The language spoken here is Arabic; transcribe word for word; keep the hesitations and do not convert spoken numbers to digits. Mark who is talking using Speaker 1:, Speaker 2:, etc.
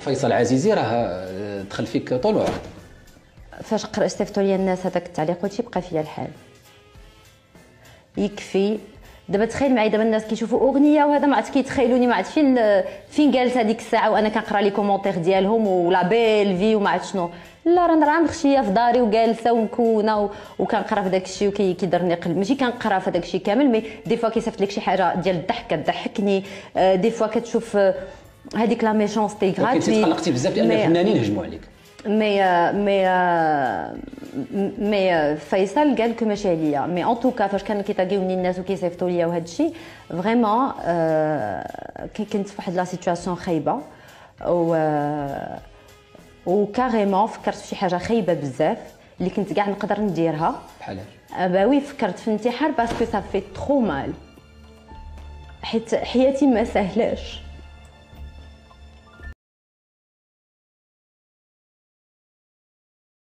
Speaker 1: فيصل عزيزي راه دخل فيك طول الوقت.
Speaker 2: فاش قرا صيفطوا لي الناس هذاك التعليق وشي بقى فيا الحال يكفي. دابا تخيل معايا دابا الناس كيشوفوا اغنيه وهذا ما عرفت كيتخيلوني ما عرفت فين فين جالسه هذيك الساعه وانا كنقرا لي كومونتير ديالهم ولا بيل في وما عرفت شنو. لا راه راه مخشيه في داري وجالسه ومكونه وكنقرا في داك الشيء وكيضرني قلب. ماشي كنقرا في داك الشيء كامل مي دي فوا كيصيفط لك شي حاجه ديال الضحك كتضحكني. دي فوا كتشوف هذيك لا ميشونستي غراتوي.
Speaker 1: كنتي تقلقتي بزاف لان الفنانين هجموا عليك.
Speaker 2: مي مي مي فيصل قال لك ماشي عليا. مي ان توكا فاش كانوا كيطاقيوني الناس وكيصيفطوا ليا وهذا الشيء فريمون كنت في واحد لا سيتوياسيون خايبه و وكاريمون فكرت في شي حاجه خايبه بزاف اللي كنت كاع نقدر نديرها.
Speaker 1: بحال
Speaker 2: با وي فكرت في الانتحار باسكو صافي ترو مال حيت حياتي ما سهلاش.